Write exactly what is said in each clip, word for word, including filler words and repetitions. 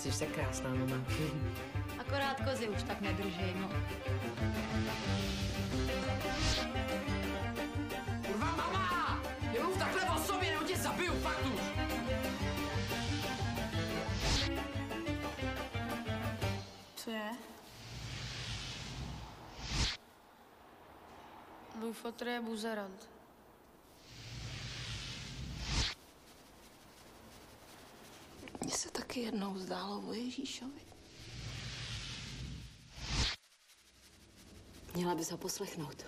Jsi se krásná, mama. Akorát kozy už tak nedržej, no. Kurva, mama! Nemluv takhle o sobě, nebo tě zabiju, fakt už! Co je? Můj fotr je buzerant. Mně se taky jednou zdálo o Ježíšovi. Měla bys ho poslechnout.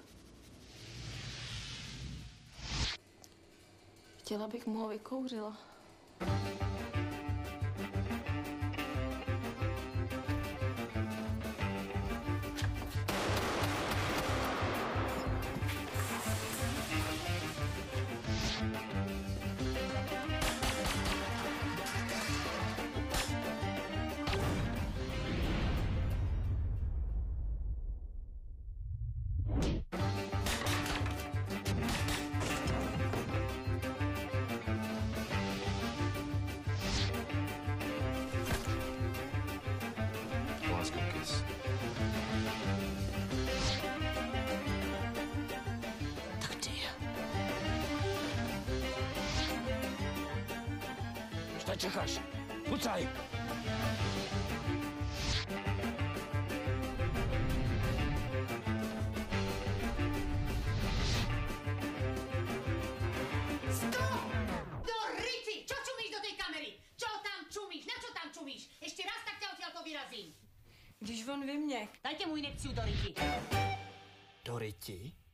Chtěla bych mu ho vykouřila. Tak ty. Co čekáš? Pucaj! Stop! Do ryci! Čo čumíš do tej kamery? Čo tam čumíš? Na čo tam čumíš? Ešte raz, tak ťa odtiaľto vyrazím. Když on vyměk. Dajte mu injekciu do ryti. Do ryti?